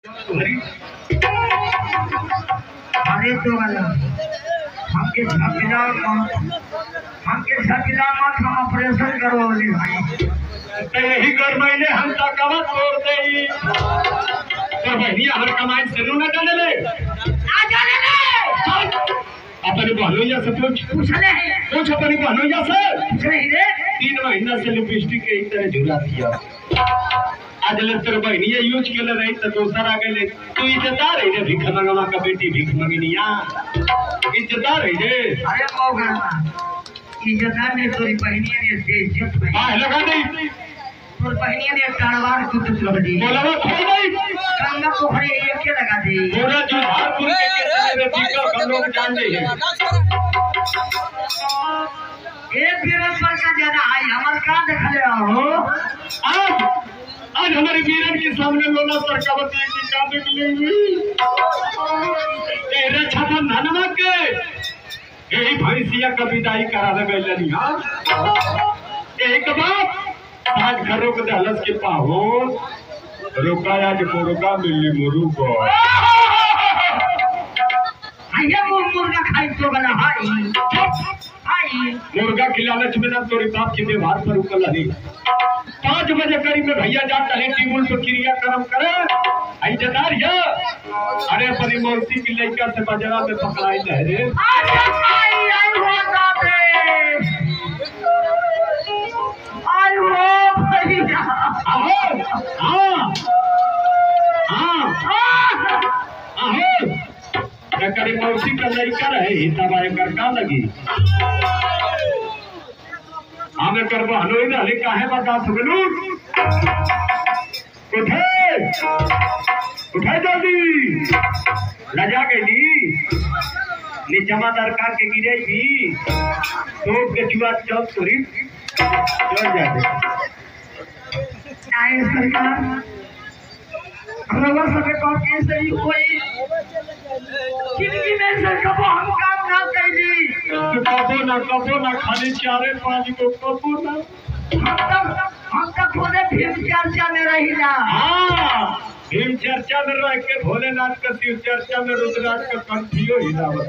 अरे तो हमके छपिला मत हम ऑपरेशन करवाओगे भाई। तो यही कर महीने हम तकवा तोड़ दे तो बहनिया हर कमाई से न जाने ले अपनी बहनोइया से पूछ अपनी बहनोइया से पूछ नहीं रे। 3 महीना से लिपस्टिक के एक तरह झुला दिया आज ले तेरे बहनिया यूज के रही तो दोसर आ गए तू इज्जतदार है रे भीख मंगवा का बेटी भीख मंगनिया इज्जतदार है रे। अरे मौका इज्जतदार ने तोरी बहनिया ने दे इज्जत भाई हां लगा दे तोर बहनिया ने टाड़वार कुछ लगा दी बोला वो खोल दे गंगा पोखरी एक के लगा दी पूरा जो भारपुर के तेरे भीख हम लोग जान दे एक बीरन पर का ज्यादा आई हमर का देखले हो आज हमारे वीरन के सामने लोला सरकावती की का देख लेंगे तेरे छाता नानमा के यही भैंसिया का विदाई करा दे गइलनी हां एक बात आज घरों के दहलस के पाहो रोकाया जो मुर्गा मिली मुर्गा आइए मुर्गा खाई तो बना हाई मुर्गा खिलाने में ना तोरी बाप के व्यवहार पर उकल नहीं 5 बजे करीब में भैया जाता है टेबल पे क्रियाक्रम करे इज्जतदार है। अरे अपनी मौसी की लड़का से बजरा में पकड़ाई ले रे करी मौसी का लड़का रहे तब का लगी हमें करबो हलोई ना ले काहे बर्दाश्त होगलू उठे जल्दी लजा गई नीचमा दरकार के गिरे भी तो के चुआ चौक तोरी चल जाते आए सरकार रवा सबे को के सही कोई जिंदगी में सर कबो हम काम ना कैली कबो ना खाली 4-5 को कबो ना हम तक थोड़े भीम चर्चा में रहिला। हां भीम चर्चा में रह के भोलेनाथ का शिव चर्चा में रुद्राक्ष का कंठियो हिलावत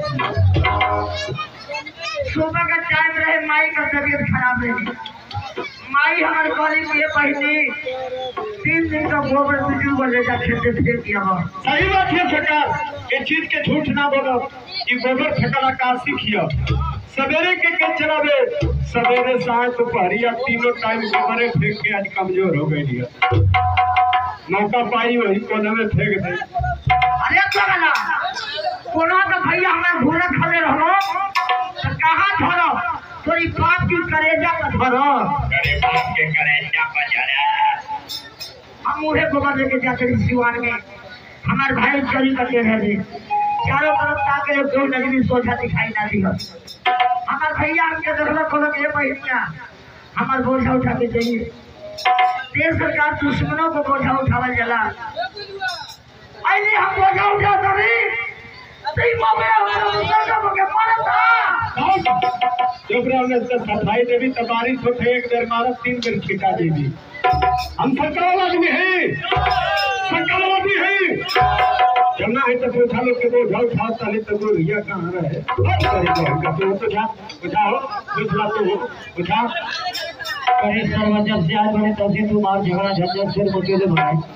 सुबह का टाइम रहे माई का तबीयत खराब रही माई हमारे गली में पहले 3 दिन का गोबर बिजू को लेकर खेते फेंक दिया। सही बात है सरकार ये चीज के झूठ ना बोलो कि गोबर फेंकला का सीखियो सवेरे के चलावे सवेरे साय दोपहरिया तीनों टाइम गोबरे फेंक के आज कमजोर हो गई है मौका पाई वही कोने में फेंक दे। अरे चला कोना तो भैया हमें घोड़ा खड़े रहो तो कहां धरो थोड़ी बात की करेजा का धरो अरे बाप के करेजा पर जरा हम मुहे गोबर लेके जाते सिवान में हमारे भाई चोरी करते रहे चारों तरफ ताके कोई नजरी सोचा दिखाई ना दी हमारे भैया हमके देखला कोनो के पहिया हमार बोझा उठा के चाहिए देश सरकार दुश्मनों को बोझा उठावल जाला आइले हम बोझा उठा तभी सही मामे हमारा बोझा के पड़ता जोबरा ने सफाई देवी तबारिश होते एक देर मारा 3 दिन छिटा देवी हम सरकारवादी हैं सरकारवादी हैं जमना है तो उठा लो के बोझा उठाता है तो रिया कहां रहे करेगा तो उठाओ बुझला तो उठा कहे सर्वजन से आज बने तब से तुम्हारा झगड़ा झंझट सिर मुझे भाई